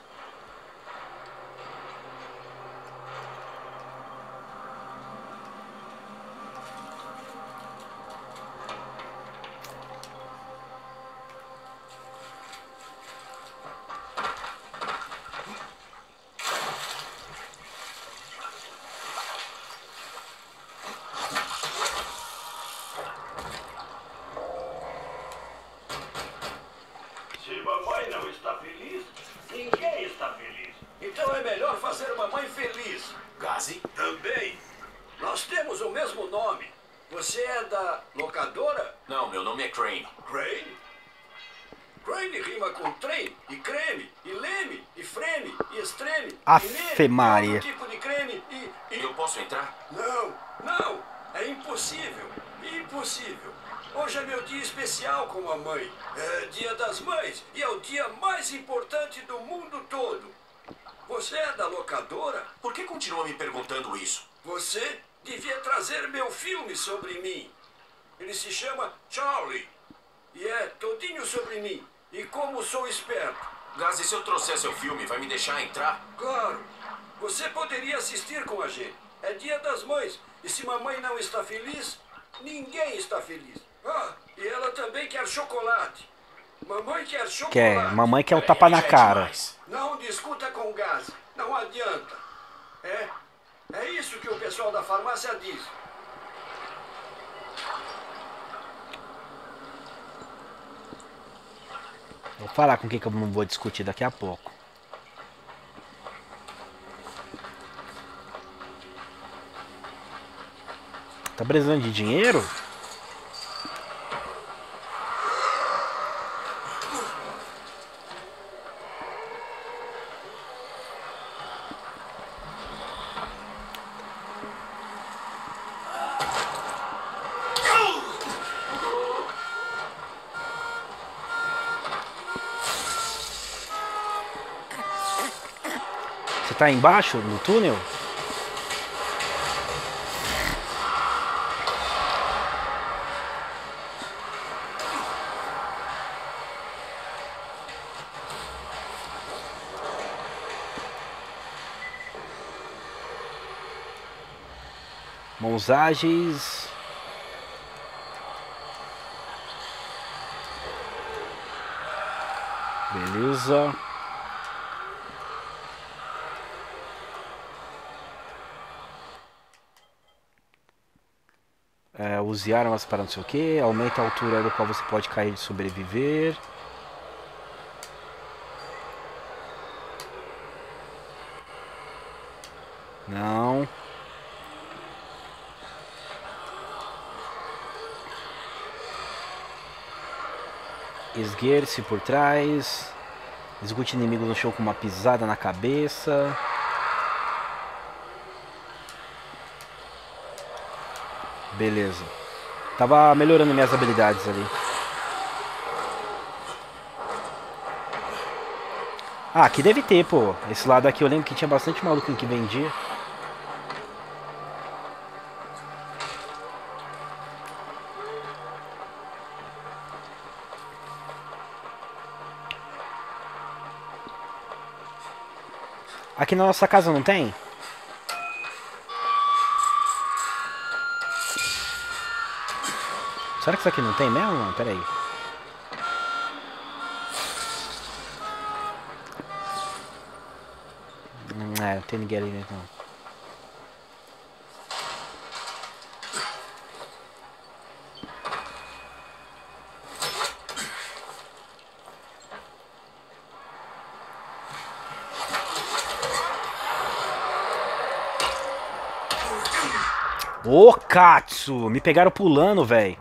Se mamãe não está feliz, ninguém está feliz. Então é melhor fazer mamãe feliz. Gazi? Também. Nós temos o mesmo nome. Você é da locadora? Não, meu nome é Crane. Crane? Crane rima com trem, e creme, e leme, e freme, e estreme. Afe Maria. Tipo de creme e, e... Eu posso entrar? Não, não. É impossível. Impossível. Hoje é meu dia especial com a mãe. É dia das mães e é o dia mais importante do mundo todo. Você é da locadora? Por que continua me perguntando isso? Você devia trazer meu filme sobre mim. Ele se chama Charlie. E é todinho sobre mim. E como sou esperto. Gazi, se eu trouxer seu filme, vai me deixar entrar? Claro. Você poderia assistir com a gente. É dia das mães. E se mamãe não está feliz, ninguém está feliz. Ah, e ela também quer chocolate. Mamãe quer chocolate. Quer, mamãe quer um tapa na cara. Não discuta com o Gazi. Não adianta. É, é isso que o pessoal da farmácia diz. Vou falar com quem que eu não vou discutir daqui a pouco. Tá precisando de dinheiro? tá embaixo, no túnel? Mãos ágeis. Beleza. É, use armas para não sei o que. Aumenta a altura do qual você pode cair e sobreviver. Não. Esgueire-se por trás. Escute inimigo no chão com uma pisada na cabeça. Beleza. Tava melhorando minhas habilidades ali. Ah, aqui deve ter, pô. Esse lado aqui eu lembro que tinha bastante maluco que vendia. Aqui na nossa casa não tem? Será que isso aqui não tem mesmo? Não, pera aí. Hum, é, não tem ninguém ali dentro não. Ô, Katsu! Me pegaram pulando, velho.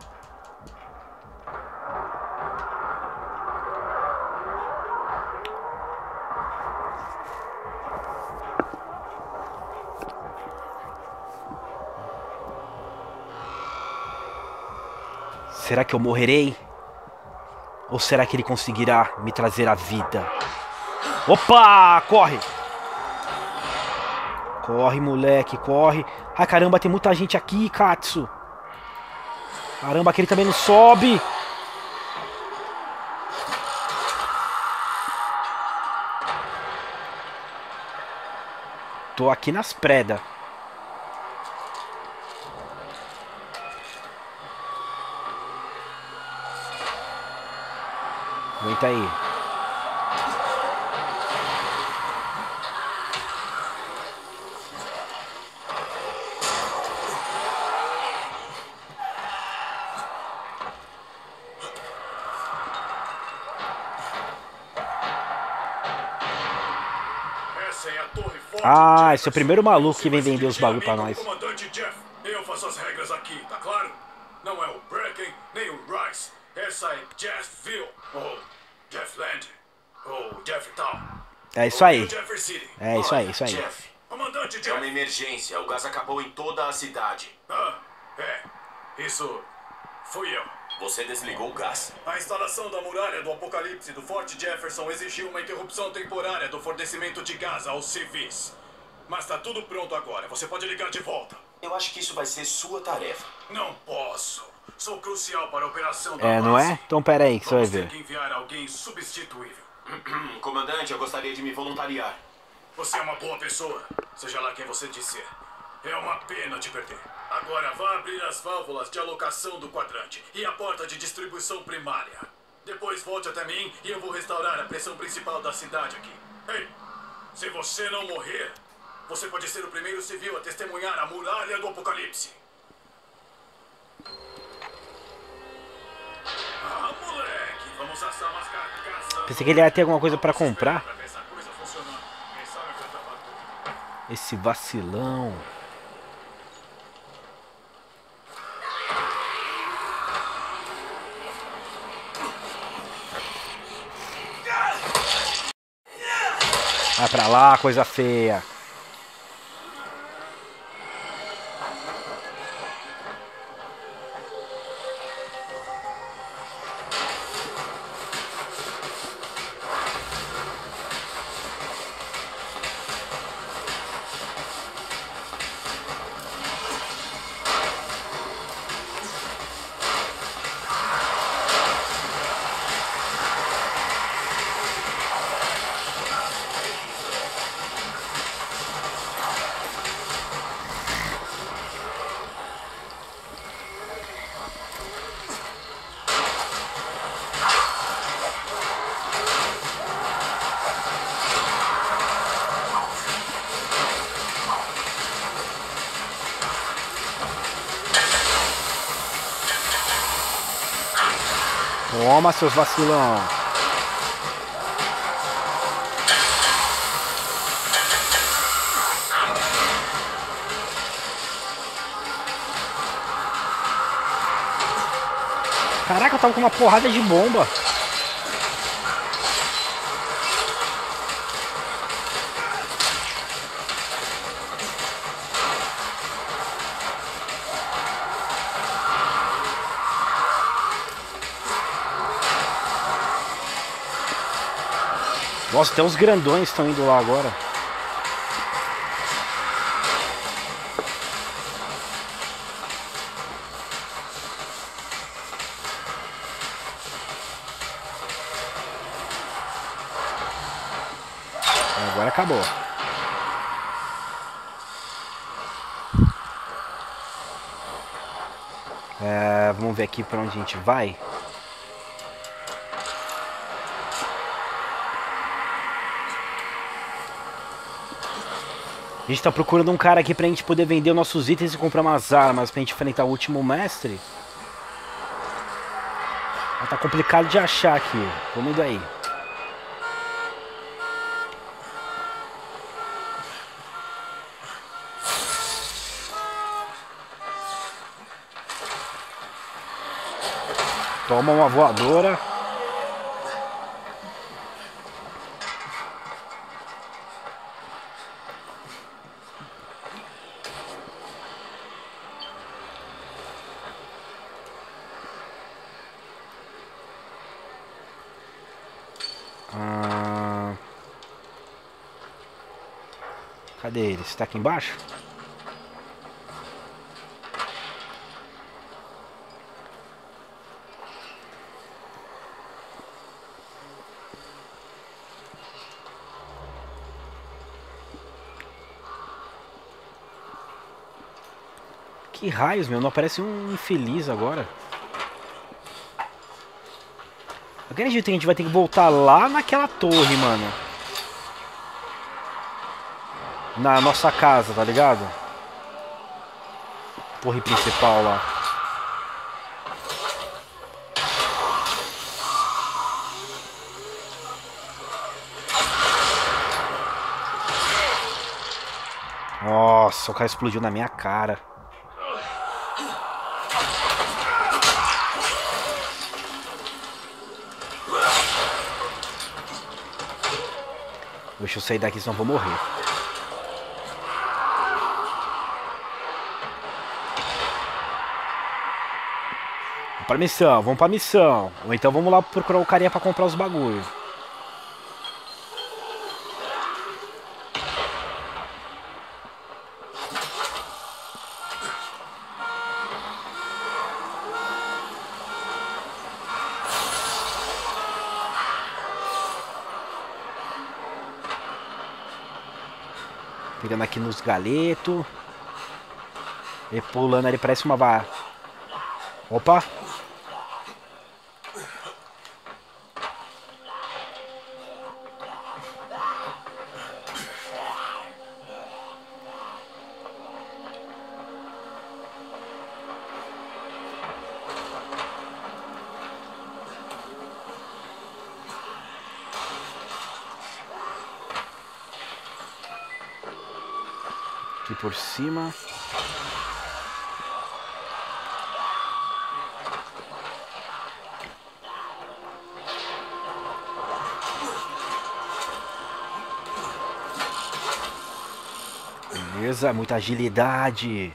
Será que eu morrerei? Ou será que ele conseguirá me trazer a vida? Opa! Corre! Corre, moleque, corre. Ai, caramba, tem muita gente aqui, Katsu. Caramba, aquele também não sobe. Tô aqui nas predas. Aguenta aí. Ah, esse é o primeiro maluco que vem vender os bagulho pra nós. Comandante Jeff, eu faço as regras aqui, tá claro? Não é o Bracken, nem o Rice. Essa é Jeffville, ou Jeffland, ou Jefftown. É isso aí. Jefferson. É isso aí, isso aí. Jeff, comandante Jeff. É uma emergência, o gás acabou em toda a cidade. Ah, é. Isso fui eu. Você desligou o gás? A instalação da muralha do Apocalipse do Forte Jefferson exigiu uma interrupção temporária do fornecimento de gás aos civis. Mas tá tudo pronto agora, você pode ligar de volta. Eu acho que isso vai ser sua tarefa. Não posso. Sou crucial para a operação da É, não é? Então pera aí que você vai Vamos ter ver. que enviar alguém substituível. Comandante, eu gostaria de me voluntariar. Você é uma boa pessoa, seja lá quem você disser. É uma pena te perder. Agora vá abrir as válvulas de alocação do quadrante e a porta de distribuição primária. Depois volte até mim e eu vou restaurar a pressão principal da cidade aqui. Ei, se você não morrer, você pode ser o primeiro civil a testemunhar a muralha do Apocalipse. Ah, moleque, vamos assar umas carcaças. Pensei que ele ia ter alguma coisa pra comprar. Pra ver essa coisa funcionando. Quem sabe eu já tava tudo. Esse vacilão. Vai pra lá, coisa feia. Toma, seus vacilão. Caraca, eu tava com uma porrada de bomba. Nossa, até os grandões estão indo lá agora. Agora acabou. É, vamos ver aqui para onde a gente vai. A gente tá procurando um cara aqui pra gente poder vender os nossos itens e comprar umas armas pra gente enfrentar o último mestre. Mas tá complicado de achar aqui. Vamos indo aí. Toma uma voadora. Ah... Cadê ele? Você tá aqui embaixo? Que raios, meu? Não aparece um infeliz agora. Eu acredito que a gente vai ter que voltar lá naquela torre, mano. Na nossa casa, tá ligado? Torre principal lá. Nossa, o cara explodiu na minha cara. Deixa eu sair daqui, senão eu vou morrer. Vamos pra missão, vamos pra missão. Ou então vamos lá procurar o carinha pra comprar os bagulhos. Pegando aqui nos galetos. E pulando ali, parece uma barra. Opa! Aqui por cima. Beleza, muita agilidade.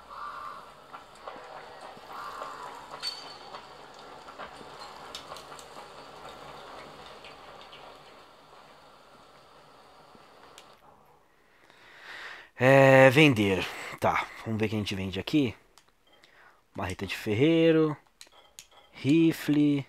É, vender. Tá, vamos ver o que a gente vende aqui. Marreta de ferreiro. Rifle.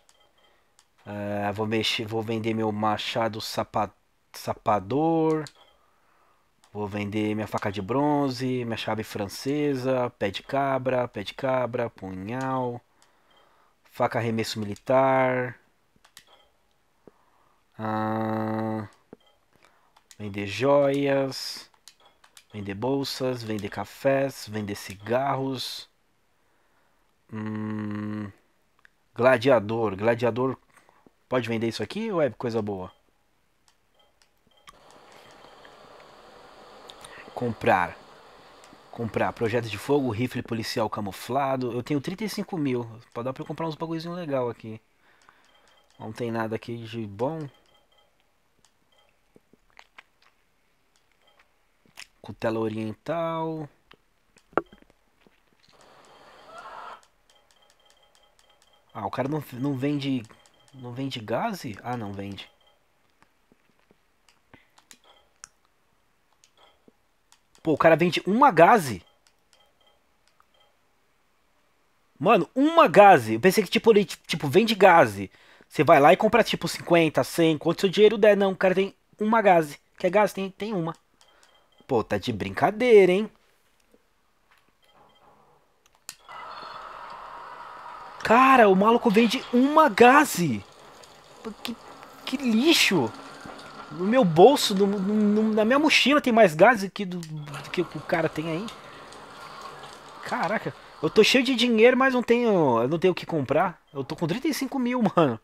É, vou mexer, vou vender meu machado sapa, sapador. Vou vender minha faca de bronze, minha chave francesa, pé de cabra, pé de cabra, punhal, faca arremesso militar. Ah, vender joias, vender bolsas, vender cafés, vender cigarros. Hum, Gladiador. Gladiador. Pode vender isso aqui ou é coisa boa? Comprar. Comprar. Projeto de fogo, rifle policial camuflado. Eu tenho trinta e cinco mil. Pode dar pra eu comprar uns bagulhozinho legal aqui. Não tem nada aqui de bom. Cutela oriental. Ah, o cara não, não vende... Não vende gás? Ah, não vende. Pô, o cara vende uma gás. Mano, uma gás. Eu pensei que tipo, ele tipo, vende gás. Você vai lá e compra tipo cinquenta, cem, quanto seu dinheiro der. Não, o cara tem uma gás. Quer gás? Tem, tem uma. Pô, tá de brincadeira, hein? Cara, o maluco vende uma gaze. Que, que lixo. No meu bolso, no, no, na minha mochila tem mais gás que do, do que o cara tem aí. Caraca, eu tô cheio de dinheiro, mas não tenho, eu não tenho o que comprar. Eu tô com trinta e cinco mil, mano.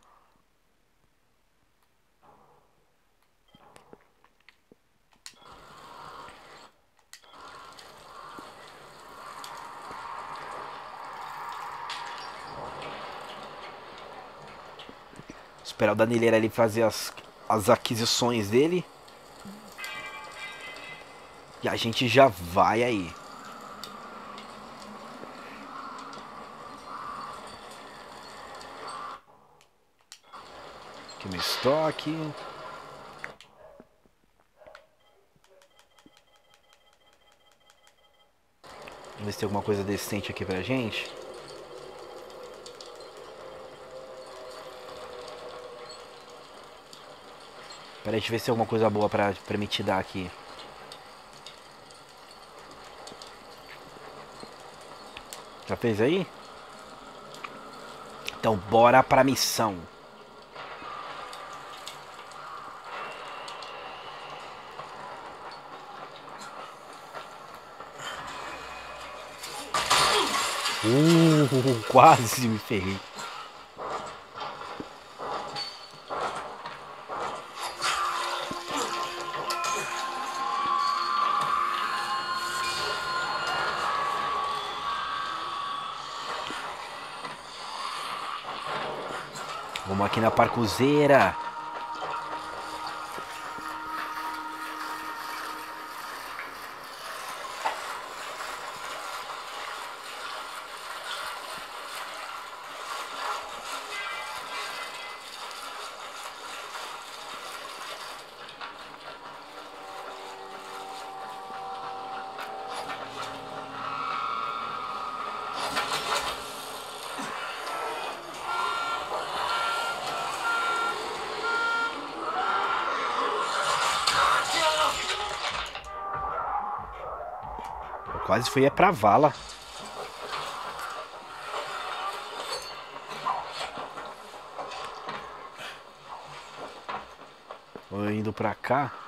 Esperar o Danileira ali fazer as, as aquisições dele. E a gente já vai aí. Aqui no estoque. Vamos ver se tem alguma coisa decente aqui pra gente. Pera aí, deixa eu ver se tem alguma coisa boa pra, pra me te dar aqui. Já fez aí? Então bora pra missão. Uh, quase me ferrei. Vamos aqui na parcuzeira. Quase foi é pra vala. Tô indo pra cá.